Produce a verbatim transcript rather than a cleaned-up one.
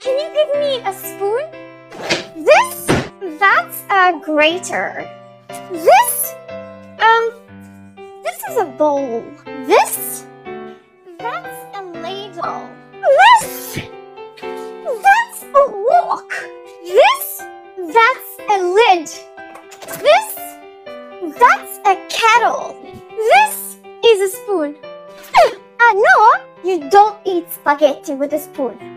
Can you give me a spoon? This? That's a grater. This? Um, this is a bowl. This? That's a ladle. This? That's a wok. This? That's a lid. This? That's a kettle. This is a spoon. Uh, no, you don't eat spaghetti with a spoon.